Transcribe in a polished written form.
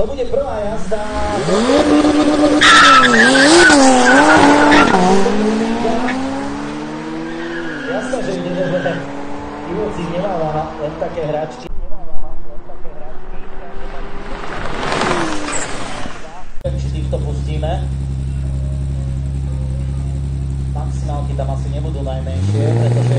To bude prvá jazda. Jasné, že ide dobre. Ivovci nemáva len také hračky. Či týchto pustíme. Maximálky tam asi nebudú najmenšie, pretože